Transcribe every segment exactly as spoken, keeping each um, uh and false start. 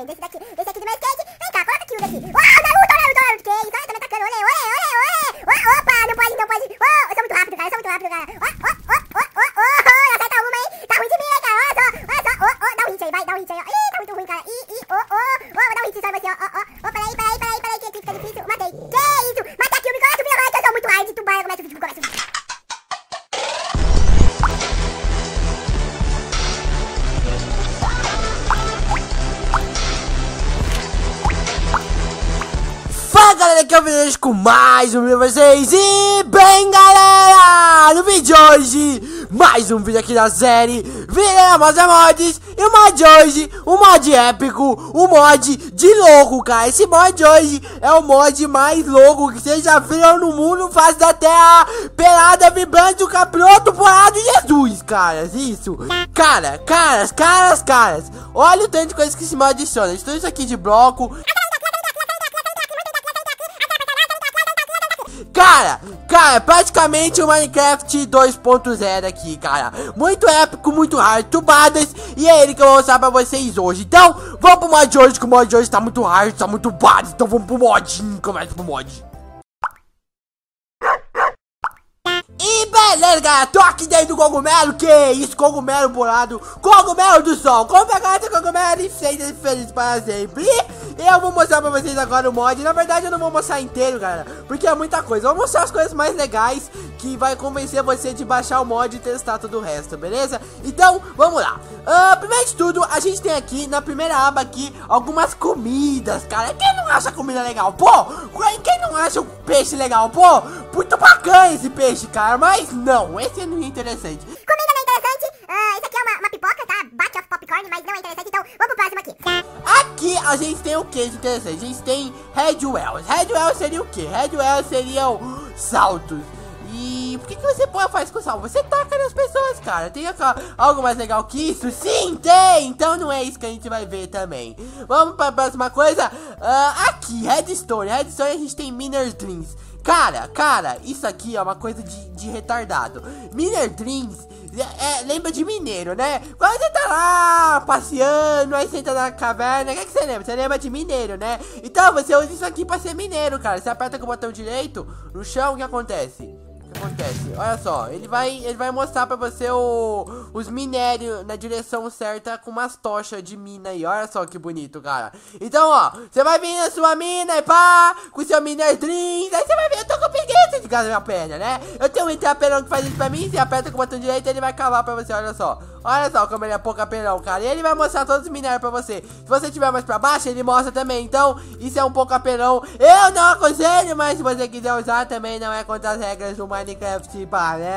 hein? Desse daqui, desse aqui do meu skate. Vem cá, coloca aqui o daqui. Uau, Naruto, Naruto, Naruto, que isso? Ai, tá me atacando, olê, olê, olê, olê. Uau, opa, não pode, não pode. Oh, eu sou muito rápido, cara, eu sou muito rápido, cara. Ó, ó, ó, ó, ó, ó, acerta uma, hein? Tá ruim de mim, hein, cara, olha só, olha só. Ó, ó, dá um hit aí, vai, dá um hit aí, ó. Ih, tá muito ruim, cara. Ih, ih, ó, ó, ó, vou dar um hit só em você, ó, ó, ó. Ó, peraí, peraí, peraí, peraí, que aqui fica difícil. Matei. Que isso? Mata aqui o micro, tu viu, que eu sou muito hard, tu vai, começa o vídeo, começa o vídeo. Fala galera, aqui é o Vinicius com mais um vídeo pra vocês. E bem galera, no vídeo de hoje, mais um vídeo aqui da série Viremos a Mods. E o mod de hoje, um mod épico, um mod de louco, cara. Esse mod de hoje é o mod mais louco que vocês já viram no mundo, face da terra. Pelada, vibrante, capiroto, porrado e Jesus, caras, isso. Cara, caras, caras, caras, olha o tanto de coisa que esse mod adiciona. Tudo isso aqui de bloco. Cara, cara, praticamente o Minecraft dois ponto zero aqui, cara. Muito épico, muito hard, tubadas. E é ele que eu vou mostrar pra vocês hoje. Então, vamos pro mod de hoje, que o mod de hoje tá muito hard, tá muito bad. Então vamos pro mod, começa pro mod. E beleza, galera, tô aqui dentro do cogumelo. Que isso, cogumelo bolado, cogumelo do sol. Como pegar esse cogumelo e ser feliz para sempre. E eu vou mostrar pra vocês agora o mod. Na verdade eu não vou mostrar inteiro, galera, porque é muita coisa. Eu vou mostrar as coisas mais legais que vai convencer você de baixar o mod e testar todo o resto, beleza? Então, vamos lá. uh, Primeiro de tudo, a gente tem aqui, na primeira aba aqui, algumas comidas, cara. Quem não acha comida legal? Pô, quem não acha o peixe legal? Pô, muito bacana esse peixe, cara. Mas não, esse não é interessante. Comida não é interessante. Uh, isso aqui é uma, uma pipoca, tá? Bate of popcorn, mas não é interessante. Então, vamos pro próximo aqui. Aqui a gente tem o que de interessante? A gente tem Headwells. Headwells seria o que? Headwells seriam saltos. E por que, que você pode fazer com salto? Você taca nas pessoas, cara. Tem algo mais legal que isso? Sim, tem! Então não é isso que a gente vai ver também. Vamos para a próxima coisa. uh, Aqui, Redstone. Redstone a gente tem Miner Dreams. Cara, cara, isso aqui é uma coisa de, de retardado. Miner Dreams é, é, lembra de mineiro, né? Quando você tá lá passeando, aí você entra na caverna, o que, é que você lembra? Você lembra de mineiro, né? Então você usa isso aqui pra ser mineiro, cara. Você aperta com o botão direito no chão, o que acontece? O que acontece? Olha só, ele vai, ele vai mostrar pra você o, os minérios na direção certa com umas tochas de mina aí. Olha só que bonito, cara. Então, ó, você vai vir na sua mina e pá, com seu Miner Dreams. Aí você vai ver, eu tô com preguiça de gastar minha perna, né? Eu tenho um entrapelão que faz isso pra mim. Você aperta com o botão direito e ele vai cavar pra você, olha só. Olha só como ele é pouco apelão, cara. E ele vai mostrar todos os minérios pra você. Se você tiver mais pra baixo, ele mostra também. Então, isso é um pouco apelão. Eu não aconselho, mas se você quiser usar, também não é contra as regras do Minecraft, pá, né?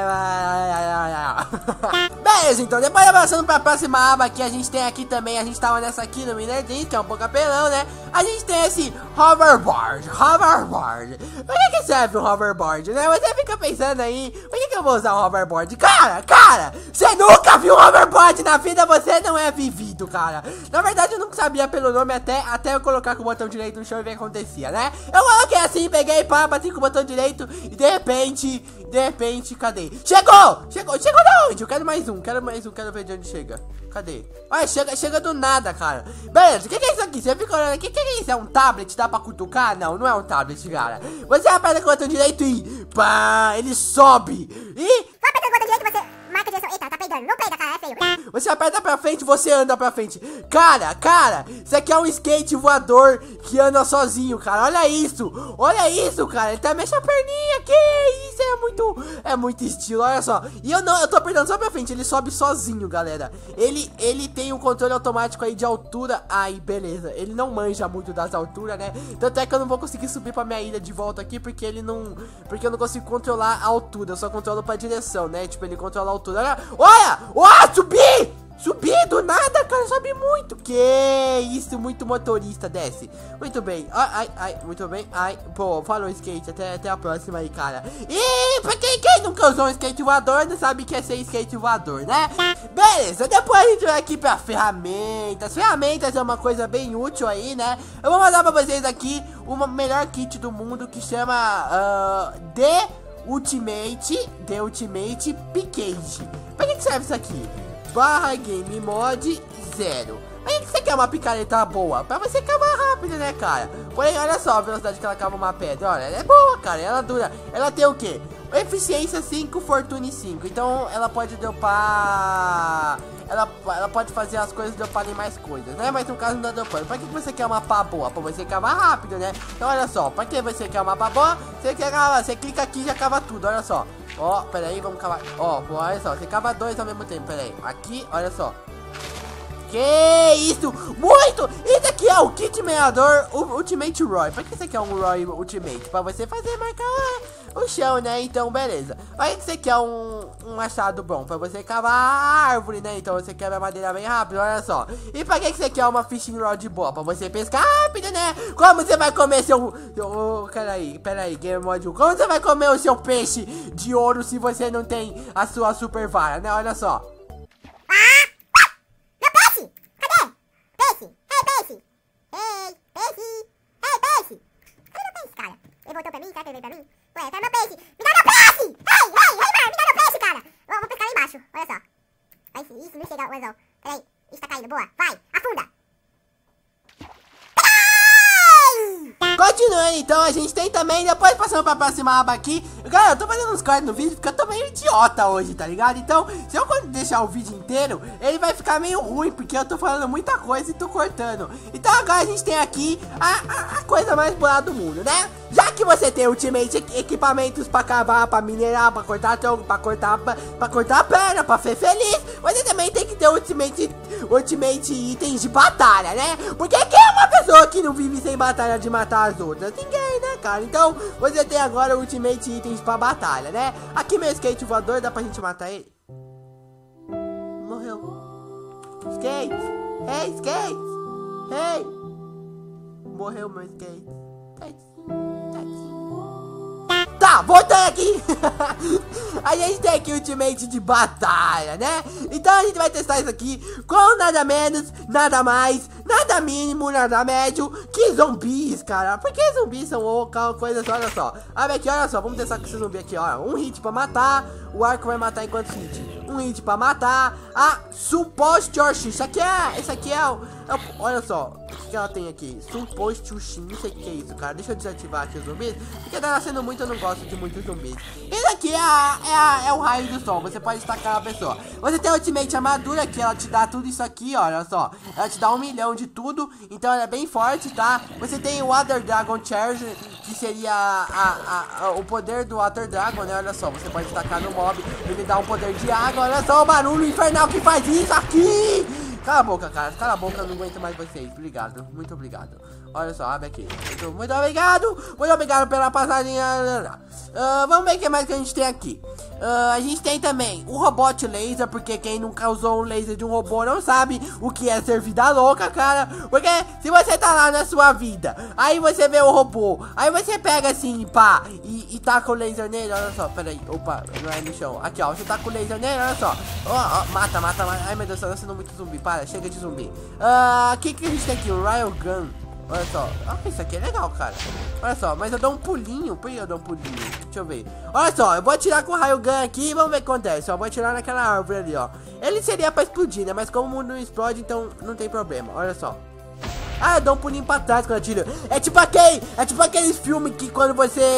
Beleza, então, depois avançando pra próxima aba aqui, a gente tem aqui também, a gente tava nessa aqui no Miner Dreams, que é um pouco apelão, né? A gente tem esse hoverboard, hoverboard. Pra que que serve um hoverboard, né? Você fica pensando aí, por que que eu vou usar um hoverboard? Cara, cara, você nunca viu um hoverboard na vida, você não é vivido, cara. Na verdade, eu não sabia pelo nome até, até eu colocar com o botão direito no chão e ver o que acontecia, né? Eu coloquei assim, peguei, pá, bati com o botão direito e de repente, de repente, cadê? Chegou! Chegou, chegou da onde? Eu quero mais um, quero mais um, quero ver de onde chega. Cadê? Olha, chega, chega do nada, cara. Beleza, o que, que é isso aqui? Você fica olhando aqui, o que, que é isso? É um tablet? Dá pra cutucar? Não, não é um tablet, cara. Você aperta com o botão direito e pá, ele sobe. E... Só aperta com o botão direito, você marca a direção. Eita, tá peidando. Não peida, cara, é feio. Você aperta pra frente, você anda pra frente. Cara, cara, isso aqui é um skate voador que anda sozinho, cara. Olha isso, olha isso, cara. Ele tá mexendo a perninha, que isso, é muito, é muito estilo, olha só. E eu não, eu tô apertando só pra frente, ele sobe sozinho, galera. Ele, ele tem um controle automático aí de altura. Aí, beleza, ele não manja muito das alturas, né? Tanto é que eu não vou conseguir subir pra minha ilha de volta aqui, porque ele não, porque eu não consigo controlar a altura. Eu só controlo pra direção, né? Tipo, ele controla a altura. Olha, olha, olha, subi! Subi do nada, cara, sobe muito. Que isso, muito motorista, desce. Muito bem, ai, ai, ai, muito bem. Ai, pô, falou skate, até, até a próxima aí, cara. E pra quem, quem nunca usou um skate voador, não sabe o que é ser skate voador, né? Beleza, depois a gente vai aqui pra ferramentas. Ferramentas é uma coisa bem útil aí, né? Eu vou mandar pra vocês aqui uma melhor kit do mundo que chama uh, The Ultimate, The Ultimate Package. Pra que, que serve isso aqui? Barra Game Mod zero. Aí que você quer uma picareta boa? Pra você cavar rápido, né, cara? Porém, olha só a velocidade que ela cava uma pedra. Olha, ela é boa, cara. Ela dura. Ela tem o quê? Eficiência cinco, Fortune cinco. Então, ela pode dropar... Ela, ela pode fazer as coisas droparem mais coisas, né? Mas no caso não tá dropando. Pra que você quer uma pá boa? Pra você cavar rápido, né? Então, olha só. Pra que você quer uma pá boa? Você quer cavar. Você clica aqui e já cava tudo. Olha só. Ó, pera aí, vamos cavar. Ó, olha só. Você cava dois ao mesmo tempo. Pera aí. Aqui, olha só. Que isso? Muito! Isso aqui é o kit meador Ultimate Roy. Pra que você quer um Roy Ultimate? Pra você fazer marcar o chão, né? Então, beleza. Aí que você quer um, um machado bom? Pra você cavar a árvore, né? Então você quebra a madeira bem rápido, olha só. E pra que você quer uma fishing rod boa? Pra você pescar rápido, né? Como você vai comer seu... Oh, peraí, peraí, Game Mode um. Como você vai comer o seu peixe de ouro se você não tem a sua super vara, né? Olha só. Ele voltou pra mim, será que ele veio pra mim? Ué, tá meu peixe! Me dá meu peixe! Ei, ei, ei, mano, me dá meu peixe, cara! Vou, vou pescar lá embaixo, olha só. Vai, isso, não chega o anzol. Peraí, isso tá caindo, boa. Vai, afunda! Continuando, então, a gente tem também, depois passando pra próxima aba aqui. Cara, eu tô fazendo uns cortes no vídeo porque eu tô meio idiota hoje, tá ligado? Então, se eu deixar o vídeo inteiro, ele vai ficar meio ruim, porque eu tô falando muita coisa e tô cortando. Então agora a gente tem aqui a, a, a coisa mais boa do mundo, né? Já que você tem Ultimate equipamentos pra cavar, pra minerar, pra cortar tronco, pra cortar, pra, pra cortar a perna, pra ser feliz, você também tem que ter Ultimate, ultimate itens de batalha, né? Porque quem é uma pessoa que não vive sem batalha de matar as outras? Ninguém, né, cara? Então, você tem agora Ultimate itens pra batalha, né? Aqui meu skate voador, dá pra gente matar ele? Morreu. Skate! Hey, skate! Hey! Morreu meu skate. Tá, voltando aqui. A gente tem aqui o Ultimate de batalha, né? Então a gente vai testar isso aqui com nada menos, nada mais, nada mínimo, nada médio que zumbis, cara. Porque zumbis são coisas, olha só. Abre aqui, olha só, vamos testar com esse zumbi aqui, ó. Um hit pra matar, o arco vai matar em quantos hits? Um hit pra matar, a Suppostion. Isso aqui é, isso aqui é o, é o, olha só, o que ela tem aqui? Suppostion, não sei o que é isso, cara. Deixa eu desativar aqui os zumbis, porque tá nascendo muito, eu não gosto de muitos zumbis. Isso aqui é, a, é, a, é o raio do sol, você pode destacar a pessoa. Você tem a Ultimate Armadura, que ela te dá tudo isso aqui, olha só. Ela te dá um milhão de tudo, então ela é bem forte, tá? Você tem o Water Dragon Charge, que seria a, a, a, o poder do Water Dragon, né? Olha só, você pode destacar no mob, ele dá um poder de água. Olha só o barulho infernal que faz isso aqui. Cala a boca, cara, cala a boca, eu não aguento mais vocês. Obrigado, muito obrigado. Olha só, abre aqui. Muito, muito obrigado, muito obrigado pela passadinha. Uh, vamos ver o que mais que a gente tem aqui. Uh, a gente tem também o robot laser, porque quem nunca usou um laser de um robô não sabe o que é ser vida louca, cara. Porque se você tá lá na sua vida, aí você vê o robô, aí você pega assim, pá, e, e taca o laser nele, olha só, peraí, opa, não é no chão. Aqui, ó, você taca o laser nele, olha só. Ó, ó, mata, mata, mata. Ai, meu Deus, tá nascendo muito zumbi, para, chega de zumbi. O uh, que que a gente tem aqui? O Rail Gun. Olha só, ah, isso aqui é legal, cara. Olha só, mas eu dou um pulinho. Por que eu dou um pulinho? Deixa eu ver. Olha só, eu vou atirar com o raio gun aqui e vamos ver o que acontece. Eu vou atirar naquela árvore ali, ó. Ele seria pra explodir, né? Mas como não explode, então não tem problema. Olha só. Ah, eu dou um pulinho pra trás quando eu atiro. É tipo aquele, é tipo aqueles filmes que quando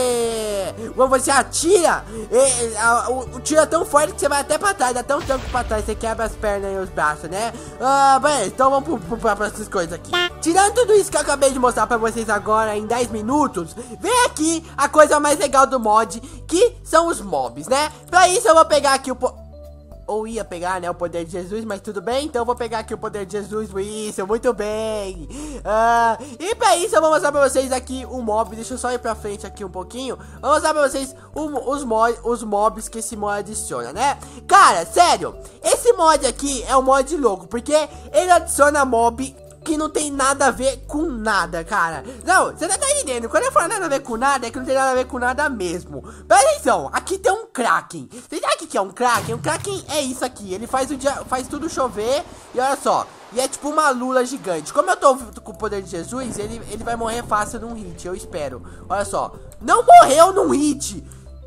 você Quando você atira é, a, o, o tiro é tão forte que você vai até pra trás. Dá tão tanto pra trás, você quebra as pernas e os braços, né? Ah, beleza, então vamos pro, pro, pra essas coisas aqui. Tirando tudo isso que eu acabei de mostrar pra vocês agora em dez minutos, vem aqui a coisa mais legal do mod, que são os mobs, né? Pra isso eu vou pegar aqui o... Po Ou ia pegar, né, o poder de Jesus, mas tudo bem, então eu vou pegar aqui o poder de Jesus, isso, muito bem. uh, E pra isso eu vou mostrar pra vocês aqui um mob, deixa eu só ir pra frente aqui um pouquinho. Vou mostrar pra vocês um, os, mod, os mobs que esse mod adiciona, né? Cara, sério, esse mod aqui é um mod louco, porque ele adiciona mob que não tem nada a ver com nada, cara. Não, você não tá entendendo. Quando eu falo nada a ver com nada, é que não tem nada a ver com nada mesmo. Presta atenção, aqui tem um Kraken. Você sabe o que é um Kraken? Um Kraken é isso aqui. Ele faz, o dia, faz tudo chover. E olha só, e é tipo uma lula gigante. Como eu tô com o poder de Jesus, ele, ele vai morrer fácil num hit, eu espero. Olha só, não morreu num hit.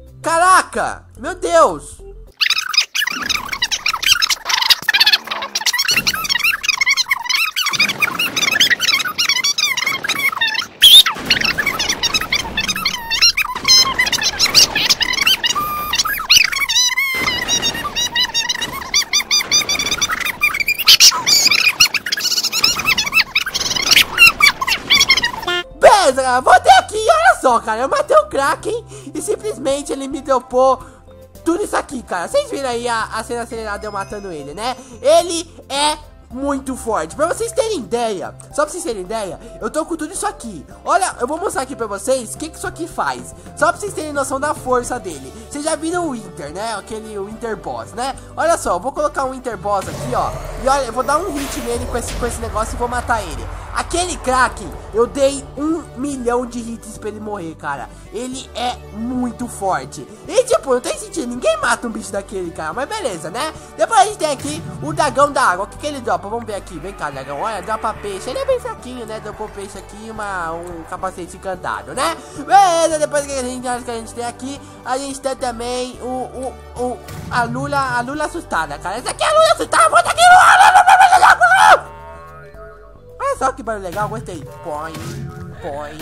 Caraca, meu Deus. beleza, cara, voltei aqui e olha só, cara, eu matei o Kraken e simplesmente ele me dropou tudo isso aqui, cara. Vocês viram aí a, a cena acelerada eu matando ele, né? Ele é muito forte. Pra vocês terem ideia, só pra vocês terem ideia, eu tô com tudo isso aqui. Olha, eu vou mostrar aqui pra vocês o que, que isso aqui faz. Só pra vocês terem noção da força dele. Vocês já viram o Winter, né? Aquele Winter Boss, né? Olha só, eu vou colocar um Winter Boss aqui, ó. E olha, eu vou dar um hit nele com esse, com esse negócio e vou matar ele. Aquele Kraken, eu dei um milhão de hits pra ele morrer, cara. Ele é muito forte. E tipo, não tem sentido, ninguém mata um bicho daquele, cara. Mas beleza, né? Depois a gente tem aqui o dragão da água. O que que ele dropa? Vamos ver aqui, vem cá, dragão. Olha, dropa peixe. Ele é bem fraquinho, né? Dropou peixe aqui e uma, um capacete encantado, né? Beleza, depois que a gente, que a gente tem aqui, a gente tem também o, o, o a Lula, a Lula assustada, cara. Essa aqui é a Lula assustada, volta aqui. Olha só que barulho legal, gostei. Põe, põe,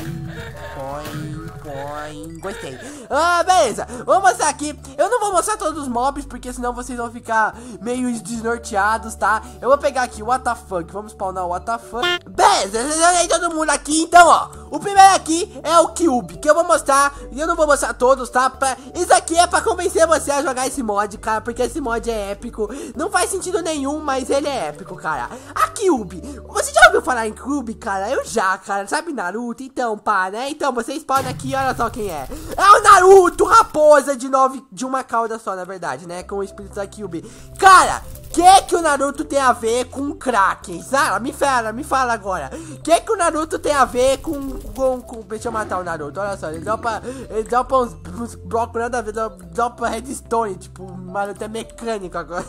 põe, põe. Gostei. Ah, beleza. Vou mostrar aqui. Eu não vou mostrar todos os mobs, porque senão vocês vão ficar meio desnorteados, tá? Eu vou pegar aqui o what the fuck. Vamos spawnar o what the fuck. Beleza, já tem todo mundo aqui. Então, ó, o primeiro aqui é o Cube, que eu vou mostrar. E eu não vou mostrar todos, tá? Pra... Isso aqui é pra convencer você a jogar esse mod, cara, porque esse mod é épico. Não faz sentido nenhum, mas ele é épico, cara. A Cube. Você já ouviu falar em Cube, cara? Eu já, cara. Sabe Naruto? Então, pá, né? Então, você spawna aqui, olha só quem é. É o Naruto, raposa de nove, de uma cauda só, na verdade, né? Com o espírito da Cube. Cara, que que o Naruto tem a ver com o Kraken? Sara, me fala, me fala agora. Que que o Naruto tem a ver com, com, com... Deixa eu matar o Naruto, olha só. Ele dropa, ele dropa uns, uns blocos nada a ver, dropa redstone. Tipo, o Naruto é mecânico agora.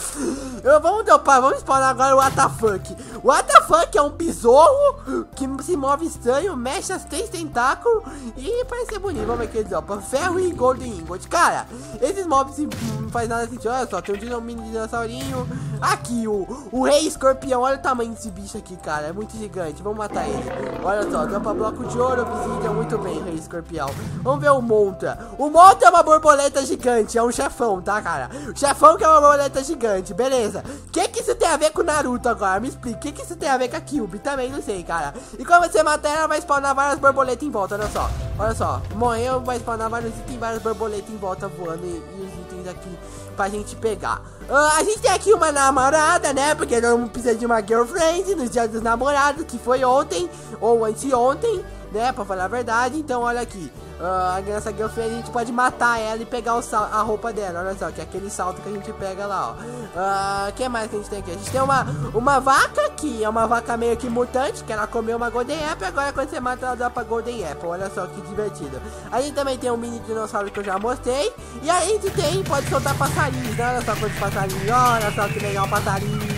eu, Vamos dropar, vamos spawnar agora o what the fuck. O what the fuck é um besouro que se move estranho, mexe as três tentáculos e parece ser bonito. Vamos ver que ele dropa ferro e golden ingot. Cara, esses mobs não faz nada sentido. Olha só, tem um mini dinossaurinho. Aqui, o, o rei escorpião. Olha o tamanho desse bicho aqui, cara. É muito gigante. Vamos matar ele. Olha só, dropa bloco de ouro, obsidian. Muito bem, rei escorpião. Vamos ver o Monta. O Monta é uma borboleta gigante. É um chefão, tá, cara? O chefão que é uma borboleta gigante. Beleza. O que que isso tem a ver com o Naruto agora? Me explica. O que que isso tem a ver com a Cube? Também não sei, cara. E quando você matar ela, vai spawnar várias borboletas em volta. Olha só. Olha só. Morreu, vai spawnar vários itens, várias borboletas em volta voando. E, e os itens aqui pra gente pegar. Uh, a gente tem aqui uma namorada, né? Porque não precisa de uma girlfriend nos dias dos namorados, que foi ontem ou anteontem, né? Pra falar a verdade. Então, olha aqui. Uh, essa girlfriend a gente pode matar ela e pegar o sal, a roupa dela. Olha só, que é aquele salto que a gente pega lá, ó. O uh, que mais que a gente tem aqui? A gente tem uma, uma vaca, que é uma vaca meio que mutante, que ela comeu uma Golden Apple. Agora quando você mata ela dá pra Golden Apple. Olha só que divertido. A gente também tem um mini dinossauro que eu já mostrei. E a gente tem, pode soltar passarinhos, né? Olha só quantos passarinhos. Olha só que legal, passarinhos.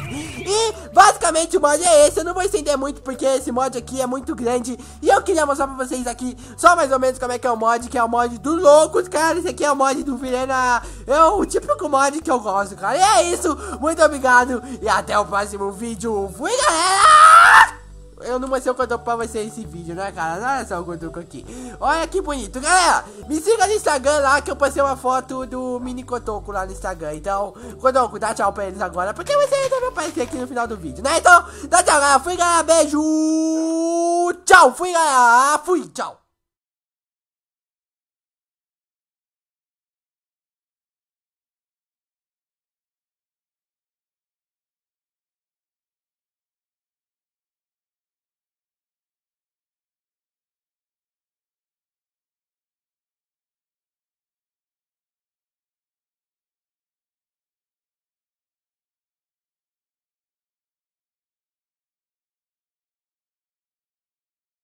E basicamente o mod é esse. Eu não vou estender muito porque esse mod aqui é muito grande. E eu queria mostrar pra vocês aqui só mais ou menos como é que é o mod. Que é o mod do Loucos, cara. Esse aqui é o mod do Virena. É o típico mod que eu gosto, cara. E é isso, muito obrigado. E até o próximo vídeo. Fui, galera. Eu não mostrei o que eu tô pra vocês esse vídeo, né, cara? Olha só o que eu tô aqui. Olha que bonito, galera. Me siga no Instagram lá, que eu postei uma foto do mini cotoco lá no Instagram. Então, Cotoco, dá tchau pra eles agora, porque você ainda vai aparecer aqui no final do vídeo, né? Então, dá tchau, galera. Fui, galera. Beijo. Tchau, fui, galera. Fui, tchau.